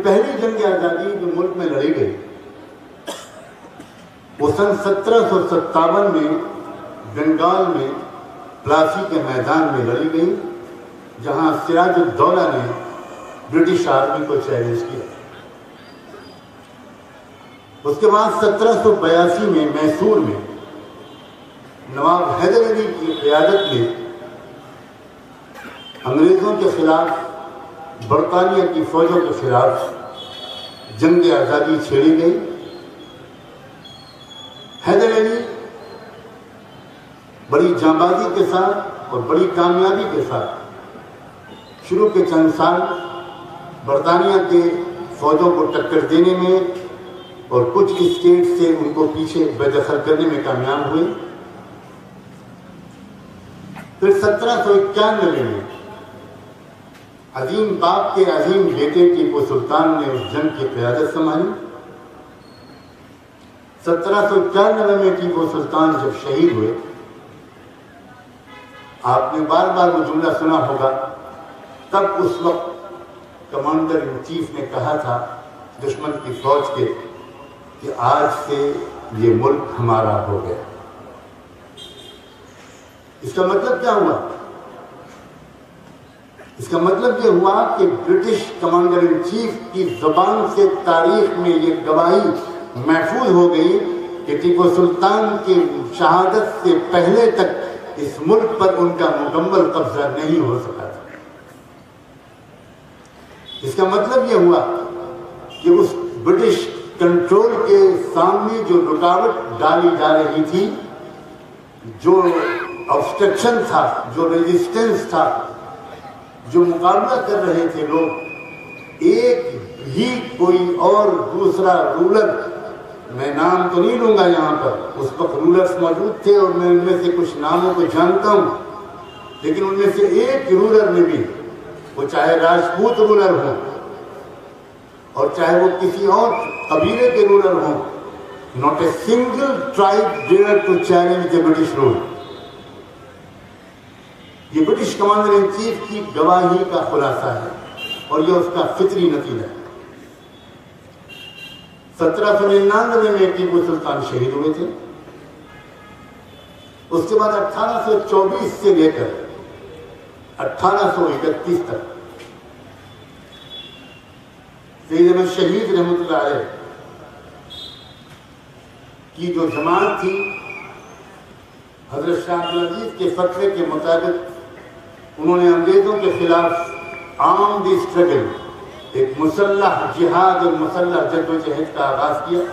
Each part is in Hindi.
पहली जंग आज़ादी जो मुल्क में लड़ी गई वो सन 1757 में बंगाल में प्लासी के मैदान में लड़ी गई, जहां सिराजुद्दौला ने ब्रिटिश आर्मी को चैलेंज किया। उसके बाद 1782 में मैसूर में नवाब हैदर अली की क़यादत में अंग्रेज़ों के खिलाफ, बरतानिया की फौजों के खिलाफ जंग आज़ादी छेड़ी गई। हैदर अली बड़ी जांबाजी के साथ और बड़ी कामयाबी के साथ शुरू के चंद साल बरतानिया के फौजों को टक्कर देने में और कुछ स्टेट से उनको पीछे बेदखल करने में कामयाब हुए। फिर 1791 में अजीम बाप के अजीम बेटे टीपू सुल्तान ने उस जंग की क़यादत संभाली। 1791 में टीपू सुल्तान जब शहीद हुए, आपने बार बार वो जुमला सुना होगा, तब उस वक्त कमांडर इन चीफ ने कहा था दुश्मन की फौज के कि आज से ये मुल्क हमारा हो गया। इसका मतलब क्या हुआ? इसका मतलब ये हुआ कि ब्रिटिश कमांडर इन चीफ की जुबान से तारीख में ये गवाही महफूज हो गई कि टीपू सुल्तान की शहादत से पहले तक इस मुल्क पर उनका मुकम्मल कब्जा नहीं हो सका था। इसका मतलब यह हुआ कि उस ब्रिटिश कंट्रोल के सामने जो रुकावट डाली जा रही थी, जो ऑब्स्ट्रक्शन था, जो रेजिस्टेंस था, जो मुकाबला कर रहे थे लोग, एक भी कोई और दूसरा रूलर, मैं नाम तो नहीं लूंगा यहाँ पर, उस वक्त रूलर्स मौजूद थे और मैं उनमें से कुछ नामों को जानता हूँ, लेकिन उनमें से एक रूलर में भी, वो चाहे राजपूत रूलर हो और चाहे वो किसी और कबीले के रूलर हो, not a single tribe dare to challenge the British rule. ये ब्रिटिश कमांडर इन चीफ की गवाही का खुलासा है और यह उसका फितरी नतीजा है। 1799 में टीपू सुल्तान शहीद हुए थे। उसके बाद 1824 से लेकर 1831 तक सैयद अहमद शहीद रहमतुल्लाह अलैह की जो जमात थी, हजरत शाह अब्दुल अजीज के फतवे के मुताबिक उन्होंने अंग्रेजों के खिलाफ आर्म द स्ट्रगल, एक मुसल्लह जिहाद और मुसल्लह जद्दोजहद का आगाज किया।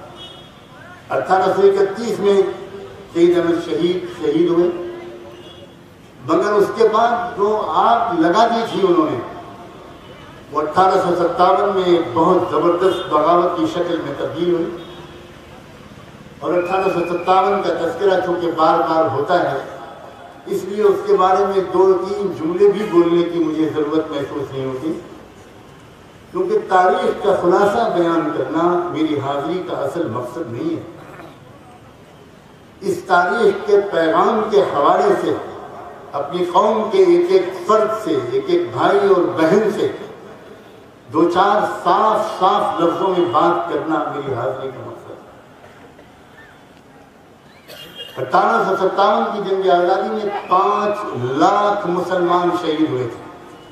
1831 में सैयद अहमद शहीद हुए, मगर उसके बाद जो आग लगा दी थी उन्होंने, वो 1857 में एक बहुत जबरदस्त बगावत की शक्ल में तब्दील हुई। और 1857 का तज़किरा चूंकि बार बार होता है, इसलिए उसके बारे में 2-3 जुमले भी बोलने की मुझे ज़रूरत महसूस नहीं होती, क्योंकि तारीख का खुलासा बयान करना मेरी हाजिरी का असल मकसद नहीं है। इस तारीख के पैगाम के हवाले से अपनी कौम के एक एक फर्द से, एक एक भाई और बहन से 2-4 साफ लफ्जों में बात करना मेरी हाजिरी का मकसद है। 1857 की जंग आज़ादी में 5 लाख मुसलमान शहीद हुए थे।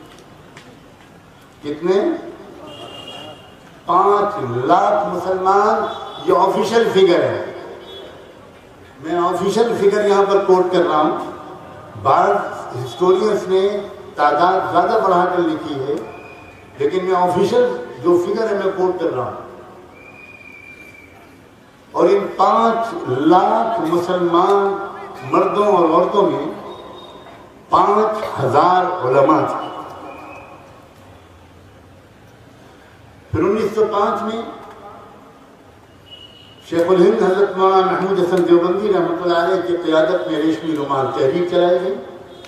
कितने? 5 लाख मुसलमान। ये ऑफिशियल फिगर है, मैं ऑफिशियल फिगर यहां पर कोट कर रहा हूं। बाद हिस्टोरियंस ने तादाद ज्यादा बढ़ाकर लिखी है, लेकिन मैं ऑफिशियल जो फिगर है मैं कोट कर रहा हूं। और इन 5 लाख मुसलमान मर्दों और औरतों में 5000 उलमा थे। फिर 1905 में शेखुल हिंद हजरत मौलाना महमूद हसन देवबंदी रहमतुल्लाह अलैह की क़यादत में रेशमी रुमाल तहरीक चलाई गई।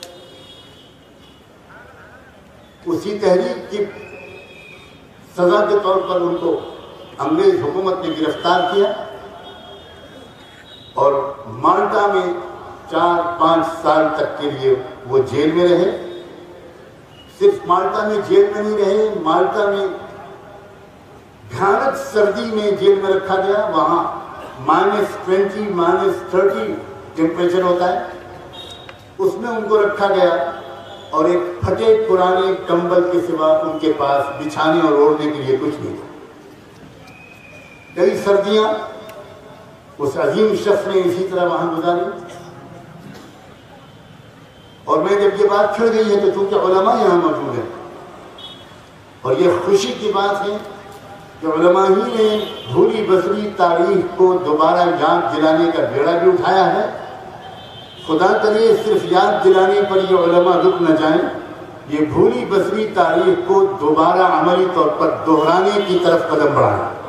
उसी तहरीक की सजा के तौर पर उनको अंग्रेज हुकूमत ने गिरफ्तार किया और माल्टा में 4-5 साल तक के लिए वो जेल में रहे। सिर्फ माल्टा में जेल में नहीं रहे, माल्टा में सख्त सर्दी में जेल में रखा गया। वहाँ -20 -30 टेम्परेचर होता है, उसमें उनको रखा गया और एक फटे पुराने कंबल के सिवा उनके पास बिछाने और ओढ़ने के लिए कुछ नहीं था। कई सर्दियां उस अजीम शख्स ने इसी तरह वहां गुजारी। और मैं जब ये बात छिड़ गई है तो चूंकि उलमा यहाँ मौजूद है और ये खुशी की बात है कि उलमा ही ने भूली बसरी तारीख को दोबारा याद दिलाने का बेड़ा भी उठाया है। खुदा करे सिर्फ याद दिलाने पर ये उलमा रुक न जाएं, ये भूली बसरी तारीख को दोबारा अमली तौर पर दोहराने की तरफ कदम बढ़ाएं।